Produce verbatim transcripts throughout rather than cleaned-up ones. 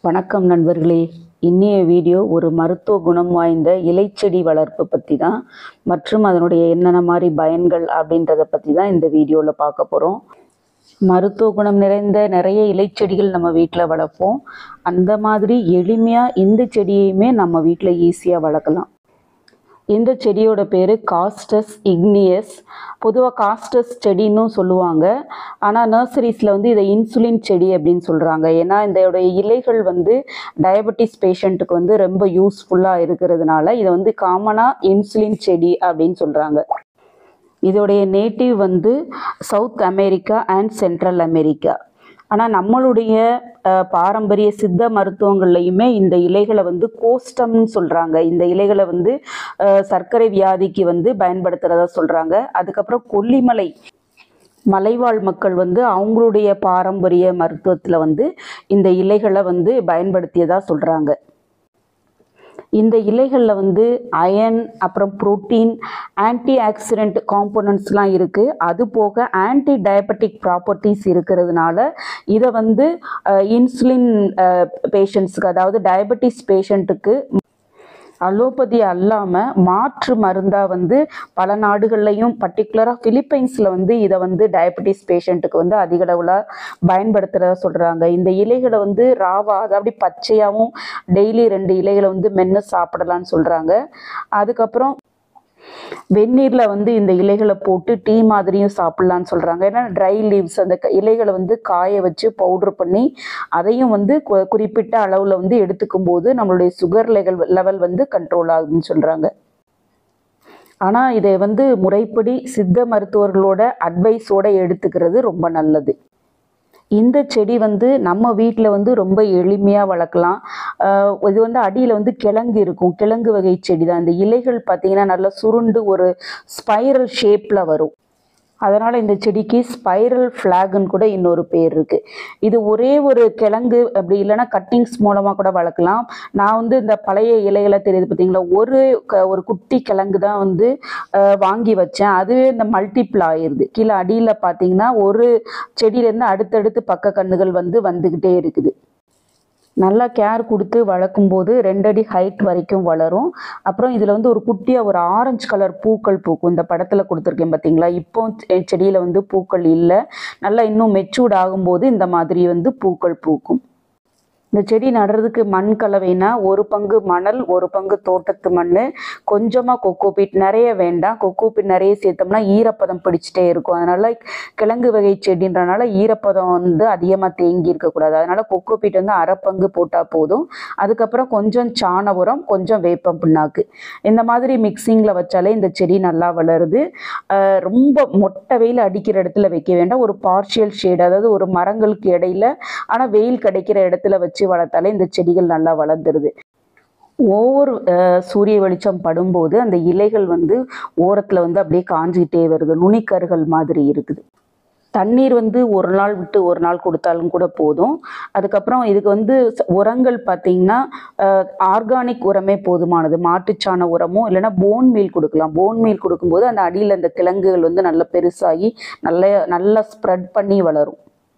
வணக்கம் நண்பர்களே. இன்னைய வீடியோ ஒரு மருத்துவ குணம் வாய்ந்த இலைச்செடி வளர்ப்பு பற்றி தான் மற்றும் அதனுடைய என்னென்ன மாதிரி பயன்கள் அப்படின்றத பற்றி தான் இந்த வீடியோவில் பார்க்க போகிறோம். மருத்துவ குணம் நிறைந்த நிறைய இலைச்செடிகள் நம்ம வீட்டில் வளர்ப்போம். அந்த மாதிரி எளிமையாக இந்த செடியையுமே நம்ம வீட்டில் ஈஸியாக வளர்க்கலாம். இந்த செடியோட பேர் காஸ்டஸ் இக்னியஸ். பொதுவாக காஸ்டஸ் செடின்னு சொல்லுவாங்க. ஆனால் நர்சரிஸில் வந்து இதை இன்சுலின் செடி அப்படின்னு சொல்கிறாங்க. ஏன்னா இதோடைய இலைகள் வந்து டயபெட்டிஸ் பேஷண்ட்டுக்கு வந்து ரொம்ப யூஸ்ஃபுல்லாக இருக்கிறதுனால இதை வந்து காமனாக இன்சுலின் செடி அப்படின்னு சொல்கிறாங்க. இதோடைய நேட்டிவ் வந்து South America and Central America. ஆனால் நம்மளுடைய பாரம்பரிய சித்த மருத்துவங்கள்லையுமே இந்த இலைகளை வந்து கோஸ்டம்னு சொல்கிறாங்க. இந்த இலைகளை வந்து சர்க்கரை வியாதிக்கு வந்து பயன்படுத்துகிறதா சொல்கிறாங்க. அதுக்கப்புறம் கொல்லிமலை மலைவாழ் மக்கள் வந்து அவங்களுடைய பாரம்பரிய மருத்துவத்தில் வந்து இந்த இலைகளை வந்து பயன்படுத்தியதாக சொல்கிறாங்க. இந்த இலைகளில் வந்து அயன், அப்புறம் புரோட்டீன், ஆன்டி ஆக்சிடென்ட் காம்போனன்ட்ஸ்லாம் இருக்குது. அது போக ஆன்டி டயபெட்டிக் ப்ராப்பர்ட்டிஸ் இருக்கிறதுனால இதை வந்து இன்சுலின் பேஷண்ட்ஸுக்கு, அதாவது டயபெட்டிஸ் பேஷண்ட்டுக்கு அலோபதி அல்லாமல் மாற்று மருந்தாக வந்து பல நாடுகள்லையும் பர்டிகுலராக ஃபிலிப்பைன்ஸில் வந்து இதை வந்து டயபெட்டிஸ் பேஷண்ட்டுக்கு வந்து அதிக அளவில் பயன்படுத்துகிறதா சொல்கிறாங்க. இந்த இலைகளை வந்து ராவா, அதாவது பச்சையாகவும் டெய்லி ரெண்டு இலைகளை வந்து மென்று சாப்பிடலான்னு சொல்கிறாங்க. அதுக்கப்புறம் வெந்நீரில் வந்து இந்த இலைகளை போட்டு டீ மாதிரியும் சாப்பிட்லான்னு சொல்கிறாங்க. ஏன்னா ட்ரை லீவ்ஸ் அந்த இலைகளை வந்து காய வச்சு பவுட்ரு பண்ணி அதையும் வந்து குறிப்பிட்ட அளவில் வந்து எடுத்துக்கும் போது நம்மளுடைய சுகர் லெவல் லெவல் வந்து கண்ட்ரோல் ஆகுதுன்னு சொல்கிறாங்க. ஆனால் இதை வந்து முறைப்படி சித்த மருத்துவர்களோட அட்வைஸோடு எடுத்துக்கிறது ரொம்ப நல்லது. இந்த செடி வந்து நம்ம வீட்டில் வந்து ரொம்ப எளிமையாக வளர்க்கலாம். இது வந்து அடியில் வந்து கிழங்கு இருக்கும். கிழங்கு வகை செடி தான். இந்த இலைகள் பார்த்திங்கன்னா நல்லா சுருண்டு ஒரு ஸ்பைரல் ஷேப்பில் வரும். அதனால் இந்த செடிக்கு ஸ்பைரல் ஃப்ளாகுன்னு கூட இன்னொரு பேர் இருக்குது. இது ஒரே ஒரு கிழங்கு அப்படி இல்லைன்னா கட்டிங்ஸ் மூலமாக கூட வளர்க்கலாம். நான் வந்து இந்த பழைய இலைகளை தெரியுது பார்த்திங்களா, ஒரு க ஒரு குட்டி கிழங்கு தான் வந்து வாங்கி வச்சேன். அதுவே இந்த மல்டிப்ள் ஆயிடுது. கீழே அடியில் பார்த்திங்கன்னா ஒரு செடியிலேருந்து அடுத்தடுத்து பக்க கண்ணுகள் வந்து வந்துக்கிட்டே இருக்குது. நல்லா கேர் கொடுத்து வளர்க்கும்போது ரெண்டடி ஹைட் வரைக்கும் வளரும். அப்புறம் இதில் வந்து ஒரு குட்டியாக ஒரு ஆரஞ்சு கலர் பூக்கள் பூக்கும். இந்த படத்தில் கொடுத்துருக்கேன் பார்த்தீங்களா. இப்போ செடியில் வந்து பூக்கள் இல்லை. நல்லா இன்னும் மெச்சூர்ட் ஆகும்போது இந்த மாதிரி வந்து பூக்கள் பூக்கும். இந்த செடி நடுறதுக்கு மண் கலவைனா ஒரு பங்கு மணல், ஒரு பங்கு தோட்டத்து மண், கொஞ்சமாக கொக்கோபீட், நிறைய வேண்டாம். கொக்கோபீட் நிறைய சேர்த்தோம்னா ஈரப்பதம் பிடிச்சிட்டே இருக்கும். அதனால் கிழங்கு வகை செடின்றனால ஈரப்பதம் வந்து அதிகமாக தேங்கி இருக்கக்கூடாது. அதனால் கொக்கோபீட் வந்து அரை பங்கு போட்டால் போதும். அதுக்கப்புறம் கொஞ்சம் சாண உரம், கொஞ்சம் வேப்பம் புண்ணாக்கு, இந்த மாதிரி மிக்சிங்கில் வச்சாலே இந்த செடி நல்லா வளருது. ரொம்ப மொட்டை வெயில் அடிக்கிற இடத்துல வைக்க வேண்டாம். ஒரு பார்ஷியல் ஷேட், அதாவது ஒரு மரங்களுக்கு இடையில ஆனால் வெயில் கிடைக்கிற இடத்துல வச்சு வளர்த்தாலே இந்த செடிகள் நல்லா வளர்ந்துருது. ஒவ்வொரு சூரிய வெளிச்சம் படும்போது அந்த இலைகள் வந்து ஓரத்தில் வந்து அப்படியே காஞ்சிக்கிட்டே வருது. நுனிக்கருகள் மாதிரி இருக்குது. தண்ணீர் வந்து ஒரு நாள் விட்டு ஒரு நாள் கொடுத்தாலும் கூட போதும். அதுக்கப்புறம் இதுக்கு வந்து உரங்கள் பார்த்திங்கன்னா ஆர்கானிக் உரமே போதுமானது. மாட்டுச்சாண உரமும் இல்லைன்னா போன் மீல் கொடுக்கலாம். போன் மீல் கொடுக்கும்போது அந்த அடியில் அந்த கிழங்குகள் வந்து நல்லா பெருசாகி நல்ல நல்லா ஸ்ப்ரெட் பண்ணி வளரும்.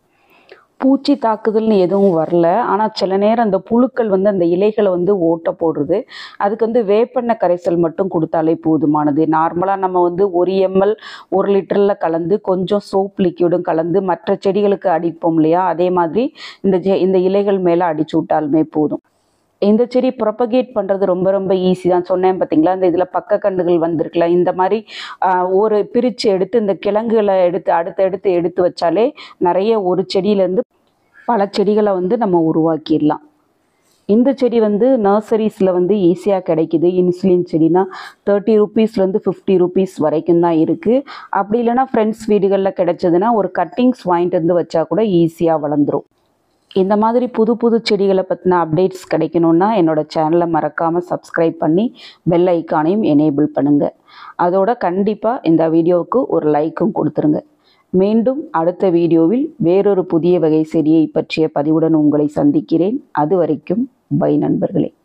பூச்சி தாக்குதல்னு எதுவும் வரல. ஆனால் சில நேரம் அந்த புழுக்கள் வந்து அந்த இலைகளை வந்து ஓட்ட போடுறது. அதுக்கு வந்து வேப்பெண்ணெய் கரைசல் மட்டும் கொடுத்தாலே போதுமானது. நார்மலாக நம்ம வந்து ஒரு எம்எல் ஒரு லிட்டரில் கலந்து கொஞ்சம் சோப் லிக்யூடும் கலந்து மற்ற செடிகளுக்கு அடிப்போம் இல்லையா, அதே மாதிரி இந்த இந்த இலைகள் மேலே அடிச்சு விட்டாலுமே போதும். இந்த செடி ப்ரொபகேட் பண்ணுறது ரொம்ப ரொம்ப ஈஸி தான். சொன்னேன் பார்த்தீங்களா, இந்த இதில் பக்க கண்டுகள் வந்திருக்குல்ல, இந்த மாதிரி ஒரு பிரித்து எடுத்து இந்த கிழங்குகளை எடுத்து அடுத்து எடுத்து எடுத்து வச்சாலே நிறைய ஒரு செடியிலேருந்து பல செடிகளை வந்து நம்ம உருவாக்கிடலாம். இந்த செடி வந்து நர்சரிஸில் வந்து ஈஸியாக கிடைக்கிது. இன்சுலின் செடினா தேர்ட்டி ருபீஸ்லேருந்து ஃபிஃப்டி ருபீஸ் வரைக்கும் தான் இருக்குது. அப்படி இல்லைனா ஃப்ரெண்ட்ஸ் வீடுகளில் கிடைச்சதுன்னா ஒரு கட்டிங்ஸ் வாங்கிட்டு வந்து வச்சா கூட ஈஸியாக வளர்ந்துடும். இந்த மாதிரி புது புது செடிகளை பற்றின அப்டேட்ஸ் கிடைக்கணுன்னா என்னோடய சேனலை மறக்காமல் சப்ஸ்கிரைப் பண்ணி பெல் ஐக்கானையும் எனேபிள் பண்ணுங்கள். அதோட கண்டிப்பாக இந்த வீடியோவுக்கு ஒரு லைக்கும் கொடுத்துருங்க. மீண்டும் அடுத்த வீடியோவில் வேறொரு புதிய வகை செடியை பற்றிய பதிவுடன் உங்களை சந்திக்கிறேன். அது வரைக்கும் பை நண்பர்களே.